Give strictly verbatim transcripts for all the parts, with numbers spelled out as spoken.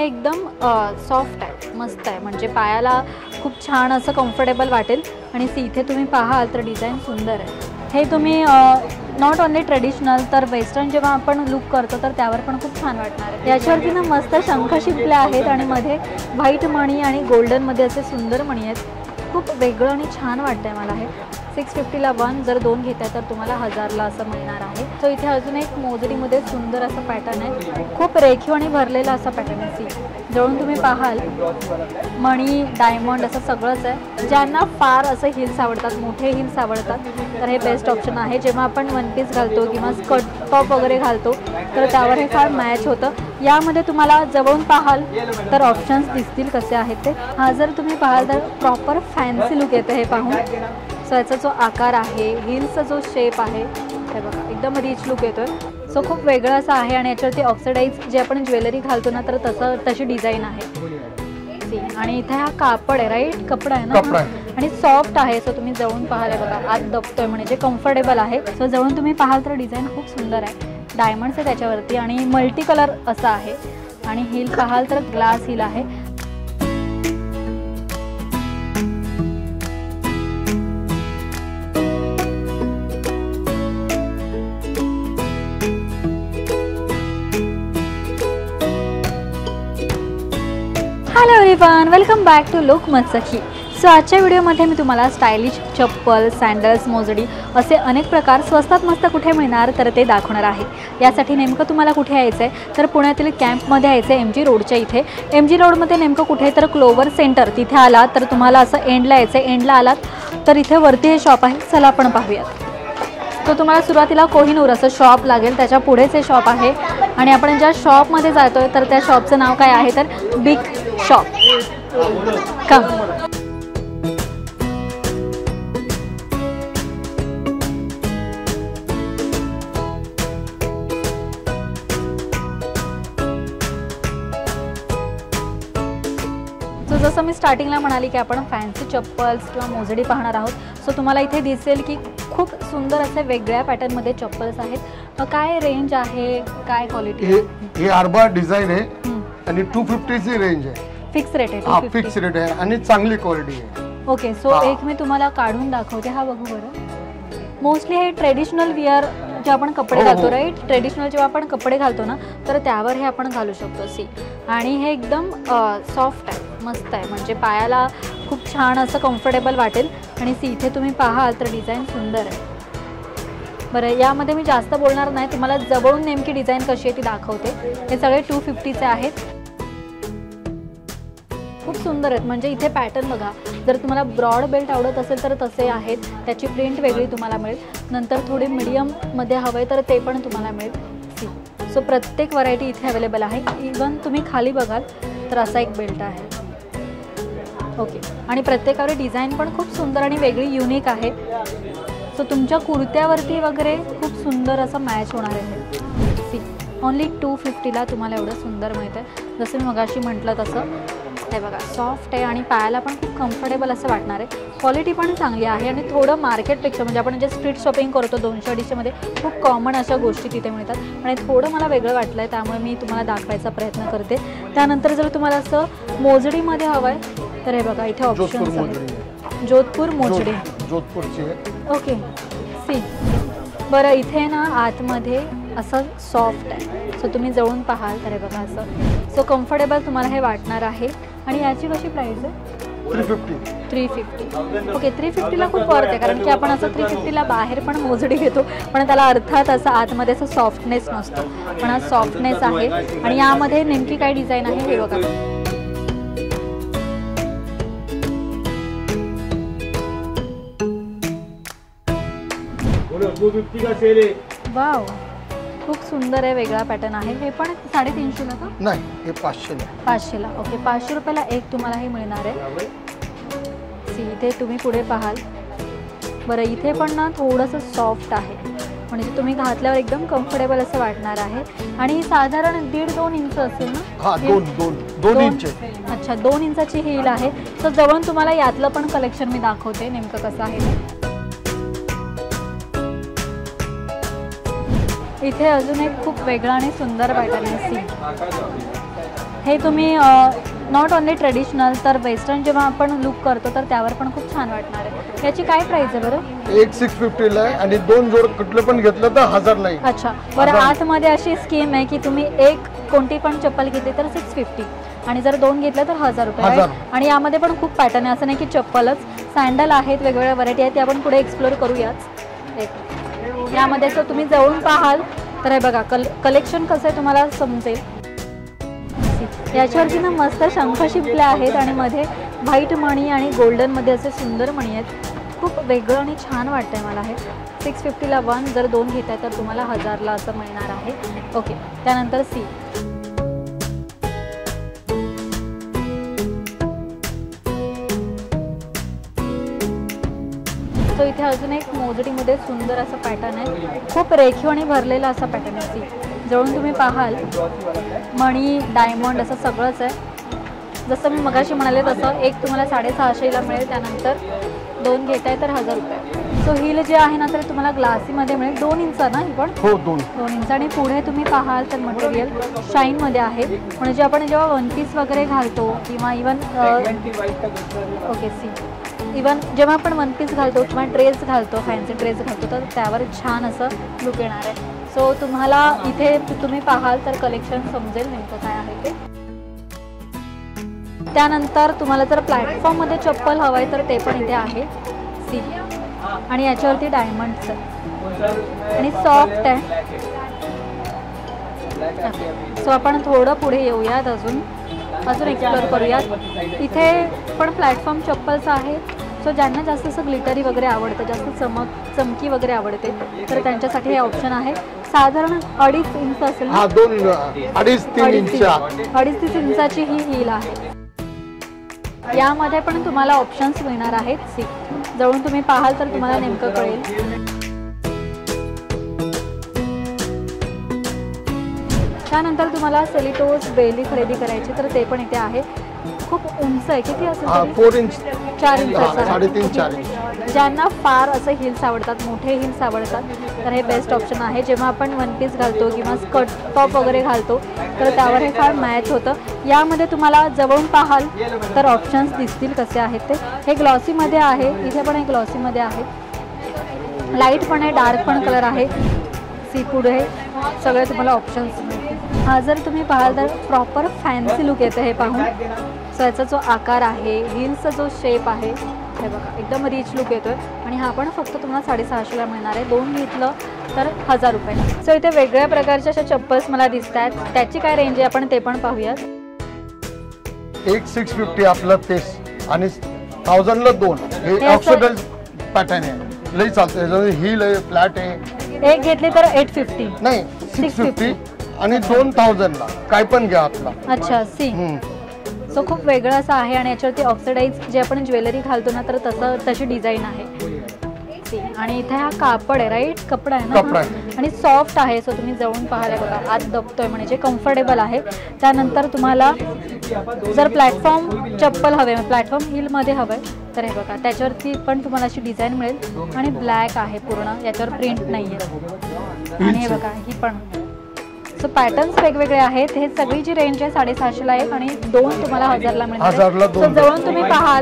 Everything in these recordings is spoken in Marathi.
एकदम सॉफ्ट आहे, मस्त आहे, म्हणजे पायाला खूप छान असं कम्फर्टेबल वाटेल। आणि इथे तुम्ही पाहाल तर डिझाईन सुंदर आहे। हे तुम्ही नॉट ओनली ट्रेडिशनल तर वेस्टर्न जेव्हा आपण लुक करतो तर त्यावर पण खूप छान वाटणार आहे। याच्यावरती ना मस्त शंख शिंपले आहेत आणि मध्ये व्हाईट मणी आणि गोल्डनमध्ये असे सुंदर मणी आहेत। खूप वेगळं आणि छान वाटतंय मला हे। सिक्स फिफ्टीला वन, जर दोन घेताय तर तुम्हाला हजारला असं मिळणार आहे। सो इथे अजून एक मोजडीमध्ये सुंदर असं पॅटर्न आहे, खूप रेखीव आणि भरलेला असा पॅटर्न आहे। सी जवळून तुम्ही पाहाल मणी डायमंड असं सगळंच आहे। ज्यांना फार असं हिल्स आवडतात, मोठे हिल्स आवडतात तर हे बेस्ट ऑप्शन आहे। जेव्हा आपण वन पीस घालतो किंवा स्कर्ट टॉप वगैरे घालतो तर त्यावर हे फार मॅच होतं। यामध्ये तुम्हाला जवळून पाहाल तर ऑप्शन्स दिसतील कसे आहेत ते। हा जर तुम्ही पाहाल तर प्रॉपर फॅन्सी लुक येतं हे पाहून। सो याचा जो आकार आहे, हिल्सचा जो शेप आहे हे बघा एकदम रिच लुक येतोय। सो खूप वेगळं असं आहे आणि याच्यावरती ऑक्सिडाइज जे आपण ज्वेलरी घालतो ना तर तसं तशी डिझाईन आहे। आणि इथे हा कापड आहे, राईट कपडा आहे ना, आणि सॉफ्ट आहे। सो तुम्ही जवळून पाहाल बघा आत दबतोय म्हणजे कम्फर्टेबल आहे। सो जवळून तुम्ही पाहाल तर डिझाईन खूप सुंदर आहे, डायमंड्स आहे त्याच्यावरती आणि मल्टी कलर असा आहे। आणि हिल पाहाल तर ग्लास हिल आहे। Hello everyone, welcome back to look मत सखी। सो आजच्या व्हिडिओमध्ये मी तुम्हाला स्टायलिश चप्पल, सँडल्स, मोजडी असे अनेक प्रकार स्वस्तात मस्त कुठे मिळणार तर ते दाखवणार आहे। यासाठी नेमकं तुम्हाला कुठे यायचं आहे तर पुण्यातील कॅम्पमध्ये यायचं आहे, एम जी रोडच्या इथे। एम जी रोडमध्ये नेमकं कुठे तर क्लोवर सेंटर तिथे आलात तर तुम्हाला असं एंडला यायचं आहे। एंडला आलात तर इथे वरती हे शॉप आहे, चला आपण पाहूयात। तो तुम्हाला सुरुवातीला कोहिनूर असं शॉप लागेल, त्याच्या पुढेच हे शॉप आहे। आणि आपण ज्या शॉपमध्ये जातोय तर त्या शॉपचं नाव काय आहे तर बिग शॉप। कम सो जसं मी स्टार्टिंगला म्हणाली की आपण फॅन्सी चप्पल्स किंवा मोजडी पाहणार आहोत। सो तुम्हाला इथे दिसेल की खूप सुंदर असे वेगळ्या पॅटर्नमध्ये चप्पल्स आहेत। काय रेंज आहे, काय क्वालिटी? हे आरबा डिझाइन आहे आणि टू फिफ्टी ची रेंज आहे। फिक्स रेट आहे? हा फिक्स रेट आहे आणि चांगली क्वालिटी आहे। ओके, सो एक मी तुम्हाला काढून दाखवते, हा बघू बरं। मोस्टली हे ट्रेडिशनल वियर जे आपण कपडे घालतो, राईट, ट्रेडिशनल जेव्हा आपण कपडे घालतो ना तर त्यावर हे आपण घालू शकतो। सी आणि हे एकदम सॉफ्ट आहे, मस्त आहे, म्हणजे पायाला खूप छान असं कम्फर्टेबल वाटेल। आणि सी इथे तुम्ही पाहाल तर डिझाईन सुंदर आहे। बरं, यामध्ये मी जास्त बोलणार नाही, तुम्हाला जवळून नेमकी डिझाईन कशी आहे ती दाखवते। हे सगळे टू फिफ्टीचे आहेत, खूप सुंदर आहेत। म्हणजे इथे पॅटर्न बघा, जर तुम्हाला ब्रॉड बेल्ट आवडत असेल तर तसे आहेत, त्याची प्रिंट वेगळी तुम्हाला मिळेल। नंतर थोडी मीडियममध्ये हवे तर ते पण तुम्हाला मिळेल। सी सो प्रत्येक व्हरायटी इथे अवेलेबल आहे। इवन तुम्ही खाली बघाल तर असा एक बेल्ट आहे। ओके, आणि प्रत्येकावर डिझाईन पण खूप सुंदर आणि वेगळी युनिक आहे। सो तुमच्या कुर्त्यावरती वगैरे खूप सुंदर असं मॅच होणार आहे। सी ओनली टू फिफ्टीला तुम्हाला एवढं सुंदर मिळतं आहे। जसं मी मगाशी म्हटलं तसं हे बघा सॉफ्ट आहे आणि पायाला पण खूप कम्फर्टेबल असं वाटणार आहे। क्वालिटी पण चांगली आहे आणि थोडं मार्केटपेक्षा म्हणजे आपण जे स्ट्रीट शॉपिंग करतो दोनशे अडीचशेमध्ये खूप कॉमन अशा गोष्टी तिथे मिळतात आणि थोडं मला वेगळं वाटलं आहे, त्यामुळे मी तुम्हाला दाखवायचा प्रयत्न करते। त्यानंतर जर तुम्हाला असं मोजडीमध्ये हवं आहे तर हे बघा इथे ऑप्शन्स आहेत। जोधपूर मोजडी, जोधपूरची आहे। ओके, सी बरं, इथे ना आतमध्ये असं सॉफ्ट आहे। सो तुम्ही जवळून पाहाल तर हे बघा असं, सो कम्फर्टेबल तुम्हाला हे वाटणार आहे। आणि याची कशी प्राईस आहे? Three fifty three fifty okay, three फिफ्टीला खूप वर्थ आहे, कारण की आपण असं थ्री फिफ्टीला बाहेर पण मोजडी घेतो पण त्याला अर्थात असं आतमध्ये असं सॉफ्टनेस नसतो, पण हा सॉफ्टनेस आहे। आणि यामध्ये नेमकी काय डिझाईन आहे हे बघा। वाव, खूप सुंदर आहे, वेगळा पॅटर्न आहे। हे पण साडेतीनशेला का? नाही, हे पाचशेला पाचशेला ओके, पाचशे रुपयाला एक तुम्हाला हे मिळणार आहे। सी इथे तुम्ही पुढे पाहाल, बरं इथे पण ना थोडंसं सॉफ्ट आहे, म्हणजे तुम्ही घातल्यावर एकदम कम्फर्टेबल असं वाटणार आहे। आणि साधारण दीड दोन इंच असेल ना? हा, दोन दोन दोन इंच। अच्छा, दोन इंचाची हील आहे। तर जवळून तुम्हाला यातलं पण कलेक्शन मी दाखवते नेमकं कसं आहे। इथे अजून एक खूप वेगळा आणि सुंदर पॅटर्न आहे। सी हे तुम्ही नॉट ओनली ट्रेडिशनल तर वेस्टर्न जेव्हा आपण लुक करतो तर त्यावर पण खूप छान वाटणार आहे. याची काय प्राइस आहे बरं? एक सिक्स फिफ्टीला आहे आणि दोन जोड कुठले पण घेतलं तर हजार नाही. अच्छा बरं, आतमध्ये अशी स्कीम आहे की तुम्ही एक कोणती पण चप्पल घेतली तर सिक्स फिफ्टी आणि जर दोन घेतलं तर हजार रुपये आहे. आणि यामध्ये पण खूप पॅटर्न आहे, असं नाही की चप्पलच, सँडल आहेत, वेगवेगळ्या व्हरायटी आहेत, ते आपण पुढे एक्सप्लोर करूयाच. एक यामध्ये जर तुम्ही जवळून पाहाल तर हे बघा कल कलेक्शन कसं आहे तुम्हाला समजेल. याच्यावरती ना मस्त शंख शिंपल्या आहेत आणि मध्ये व्हाईट मणी आणि गोल्डनमध्ये असे सुंदर मणी आहेत. खूप वेगळं आणि छान वाटतंय मला हे. सिक्स फिफ्टीला वन, जर दोन घेत आहे तर तुम्हाला हजारला असं मिळणार आहे. ओके, त्यानंतर सी. सो इथे अजून एक मोजडीमध्ये सुंदर असं पॅटर्न आहे, खूप रेखीव आणि भरलेला असा पॅटर्न आहे. सी जवळून तुम्ही पाहाल मणी डायमंड असं सगळंच आहे. जसं मी मगाशी म्हणाले तसं एक तुम्हाला साडेसहाशेला मिळेल, त्यानंतर दोन घेत आहे तर हजार रुपये. सो हिल जे आहे ना तर तुम्हाला ग्लासीमध्ये मिळेल. दोन इंच ना ही पण? हो, दोन दोन इंच. आणि पुढे तुम्ही पाहाल तर मटेरियल शाईनमध्ये आहे, म्हणजे आपण जेव्हा वन पीस वगैरे घालतो किंवा इवन ओके सी इवन जेव्हा आपण वन पीस घालतो किंवा ड्रेस घालतो, फॅन्सी ड्रेस घालतो तर त्यावर छान असं लुक येणार आहे. सो तुम्हाला इथे तुम्ही पाहाल तर कलेक्शन समजेल नेमकं काय आहे ते. त्यानंतर तुम्हाला जर प्लॅटफॉर्ममध्ये चप्पल हवं आहे तर ते पण इथे आहे. सी आणि याच्यावरती डायमंड्स आहे आणि सॉफ्ट आहे. सो आपण थोडं पुढे येऊयात, अजून अजून एक्सप्लोर करूयात. इथे पण प्लॅटफॉर्म चप्पल्स आहेत. सो ज्यांना जास्त असं ग्लिटरी वगैरे आवडतं, जास्त चमक चमकी वगैरे आवडते तर त्यांच्यासाठी हे ऑप्शन आहे. साधारण अडीच इंच असेल, हा दोन अडीच तीन इंच अडीच तीस इंचाची ही हील आहे. यामध्ये पण तुम्हाला ऑप्शन्स मिळणार आहेत. सी जवळून तुम्ही पाहाल तर तुम्हाला नेमकं कळेल. त्यानंतर तुम्हाला सेलिटोस बेली खरेदी करायची तर ते पण इथे आहे. खूप उंच आहे, किती असेल? फोर इंच चार इंच साडेतीन चार इंच. ज्यांना फार असं हिल्स आवडतात, मोठे हिल्स आवडतात तर हे बेस्ट ऑप्शन आहे. जेव्हा आपण वन पीस घालतो किंवा स्कर्ट टॉप वगैरे घालतो तर त्यावर हे फार मॅच होतं. यामध्ये तुम्हाला जवळून पाहाल तर ऑप्शन्स दिसतील कसे आहेत ते. हे ग्लॉसीमध्ये आहे, इथे पण हे ग्लॉसीमध्ये आहे, लाईट पण आहे, डार्क पण कलर आहे. सी पुढे सगळे तुम्हाला ऑप्शन्स मिळतील. हा जर तुम्ही पाहाल तर प्रॉपर फॅन्सी लुक येतं हे पाहून. सो याचा जो आकार आहे, हिल्सचा जो शेप आहे, हे बघा एकदम रिच लुक येतोय. आणि हा पण फक्त तुम्हाला साडेसहाशेला मिळणार आहे. दोन घेतलं तर हजार रुपये. सो इथे वेगळ्या प्रकारच्या अशा चप्पल्स मला दिसत आहेत, त्याची काय रेंज आहे आपण ते पण पाहूयात. एक सिक्स फिफ्टी आपलं तेच आणि थाउजंडला दोन. हे ऑक्सिडल पॅटर्न आहे, लई चालतं. हिल आहे, फ्लॅट आहे. एक घेतली तर एट फिफ्टी नाही सिक्स फिफ्टी आणि दोन थाउजंडला काय पण घ्या आपला. अच्छा सी. सो खूप वेगळं असं आहे आणि याच्यावरती ऑक्सिडाईज जे आपण ज्वेलरी घालतो ना तर तसं तशी डिझाईन आहे. आणि इथे हा कापड आहे, राईट? कपडा आहे ना, आणि सॉफ्ट आहे. सो तुम्ही जवळून पाहायला बघा, आत दबतोय म्हणजे कम्फर्टेबल आहे. त्यानंतर तुम्हाला जर प्लॅटफॉर्म चप्पल हवे, प्लॅटफॉर्म हिलमध्ये हवंय तर हे बघा त्याच्यावरती पण तुम्हाला अशी डिझाईन मिळेल आणि ब्लॅक आहे पूर्ण, याच्यावर प्रिंट नाही आहे. आणि हे बघा ही पण. सो पॅटर्न्स वेगवेगळे आहेत. हे सगळी जी रेंज आहे साडेसहाशेला एक आणि दोन तुम्हाला हजारला मिळणार. सो जवळून तुम्ही पाहाल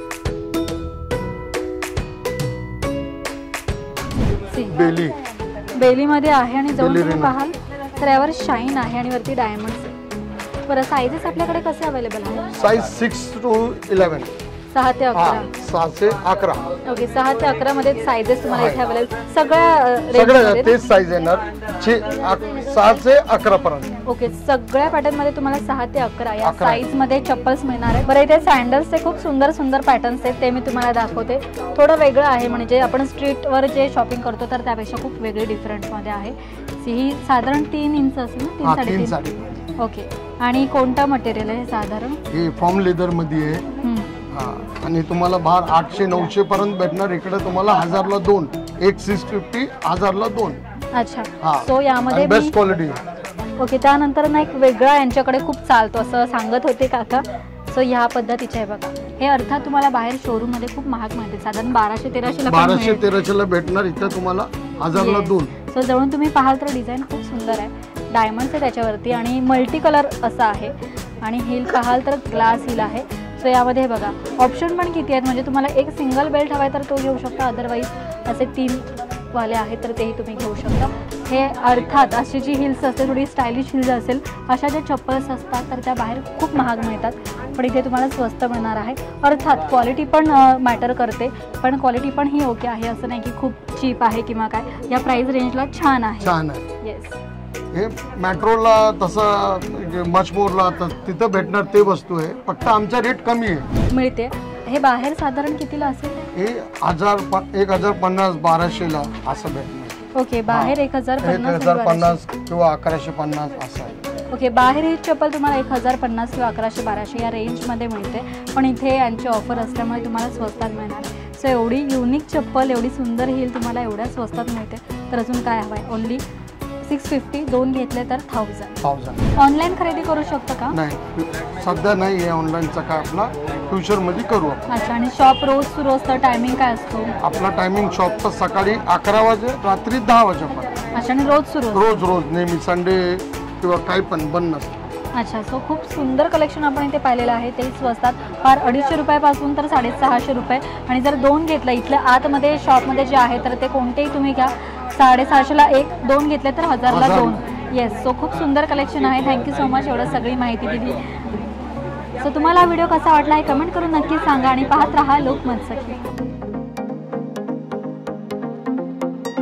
बेली बेलीमध्ये आहे आणि जवळून तुम्ही पाहाल तर यावर शाईन आहे आणि वरती डायमंड्स. बरं साईजेस आपल्याकडे कसे अवेलेबल आहे? साईज सिक्स टू इलेवन, सहा ते अकरा. सहा ते अकरा. ओके, सहा ते अकरा मध्ये साईजेस तुम्हाला इथे अवेलेबल. सगळ्या सगळ्या तेच साईज येणार, सहा ते अकरा पर्यंत. ओके, सगळ्या पॅटर्न मध्ये तुम्हाला सहा ते अकरा या साईज मध्ये चप्पल्स मिळणार आहे. बरं इथे सँडल्सचे खूप सुंदर सुंदर पॅटर्न्स आहेत, ते मी तुम्हाला दाखवते. थोडं वेगळं आहे, म्हणजे आपण स्ट्रीटवर जे शॉपिंग करतो तर त्यापेक्षा खूप वेगळी डिफरंट मध्ये आहे. ही साधारण तीन इंच असेल ना, तीन साडेतीन. ओके, आणि कोणता मटेरियल आहे साधारण? हे फॉर्म लेदर मध्ये आहे आणि तुम्हाला बाहेर आठशे नऊशे पर्यंत भेटणार. इकडे तुम्हाला हजारला दोन. एक सिक्स फिफ्टी हजारला दोन. अच्छा, सो यामध्ये बेस्ट क्वालिटी. ओके, त्यानंतर ना एक वेगळा यांच्याकडे खूप चालतो असं सांगत होते काका. सो ह्या पद्धतीचे आहे बघा. हे अर्थात तुम्हाला बाहेर शोरूम मध्ये खूप महाग मिळते, साधारण बाराशे तेराशे बाराशे तेराशे ला भेटणार, इथे तुम्हाला हजारला दोन. सो जवळून तुम्ही पाहाल तर डिझाईन खूप सुंदर आहे. डायमंड्स आहे त्याच्यावरती आणि मल्टी कलर असा आहे आणि हिल पाहाल तर ग्लास हिल आहे. सो यामध्ये हे बघा ऑप्शन पण किती आहेत, म्हणजे तुम्हाला एक सिंगल बेल्ट हवा आहे तर तो घेऊ शकता, अदरवाईज असे तीन वाले आहेत तर तेही तुम्ही घेऊ शकता. हे अर्थात अशी जी हिल्स असते थोडी स्टायलिश हिल्स असेल अशा ज्या चप्पल्स असतात तर त्या बाहेर खूप महाग मिळतात, पण इथे तुम्हाला स्वस्त मिळणार आहे. अर्थात क्वालिटी पण मॅटर करते, पण क्वालिटी पण ही ओके आहे, असं नाही की खूप चीप आहे किंवा काय. या प्राइस रेंजला छान आहे. छान आहे. येस, हे मेट्रोला तसं मचमोरला तिथं भेटणार ते वस्तू आहे, फक्त आमचा रेट कमी आहे मिळते. हे बाहेर साधारण कितीला असेल? हे हजार एक हजार पन्नास बाराशेला असं भेटणार. ओके, बाहेर एक हजार एक हजार पन्नास किंवा अकराशे पन्नास असं आहे. ओके, बाहेर ही चप्पल तुम्हाला एक हजार पन्नास किंवा अकराशे बाराशे या रेंजमध्ये मिळते, पण इथे यांची ऑफर असल्यामुळे तुम्हाला स्वस्तात मिळणार. सो एवढी युनिक चप्पल, एवढी सुंदर हिल तुम्हाला एवढ्या स्वस्तात मिळते, तर अजून काय हवं आहे. ओनली सिक्स फिफ्टी, दोन घेतले तर थाउजंड. थाउजंड ऑनलाईन खरेदी करू शकतो का? नाही, सध्या नाही आहे ऑनलाईनचा, काय आपला फ्युचरमध्ये करू आपण. अच्छा, आणि शॉप रोज सुरू असतं, टायमिंग काय असतो? आपला टायमिंग शॉपचा सकाळी अकरा वाजे रात्री दहा वाजेपर्यंत. अच्छा, आणि रोज सुरू असतं? रोज रोज नेहमी, संडे किंवा काही पण बंद नसतं. अच्छा, सो खूप सुंदर कलेक्शन आपण इथे पाहिलेलं आहे, ते स्वस्तात फार अडीचशे रुपयापासून तर साडेसहाशे रुपये. आणि जर दोन घेतलं इथल्या आतमध्ये शॉपमध्ये जे आहे तर ते कोणतेही तुम्ही घ्या, साडेसहाशेला एक, दोन घेतले तर हजारला दोन. येस, सो खूप सुंदर कलेक्शन आहे. थँक्यू सो मच एवढं सगळी माहिती दिली. सो तुम्हाला हा व्हिडिओ कसा वाटला हे कमेंट करून नक्की सांगा आणि पाहत राहा लोकमत सखी.